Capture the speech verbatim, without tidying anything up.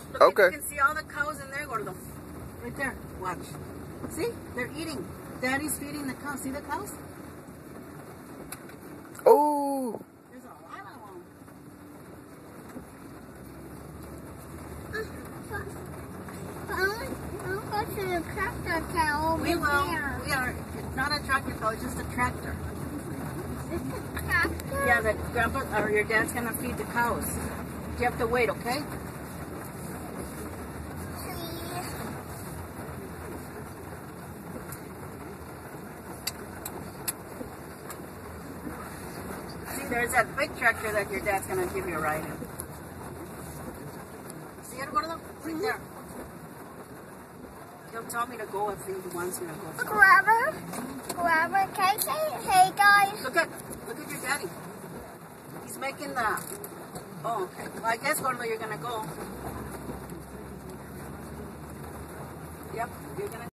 Look, Okay. you can see all the cows in there, Gordo. Right there. Watch. See? They're eating. Daddy's feeding the cows. See the cows? Oh. There's a lot of them. I'll go to the tractor cow over We will. there. We are. It's not a tractor cow. It's just a tractor. It's a tractor? Yeah, that grandpa or your dad's gonna feed the cows. You have to wait, okay? See, there's that big tractor that your dad's gonna give you a ride in. See it, Gordo? Right there. He'll tell me to go if he wants me to go. Grabber, grabber, can I say hey guys? Look at, look at your daddy. He's making the. Oh, okay. Well, I guess Gordo, you're gonna go. Yep, you're gonna.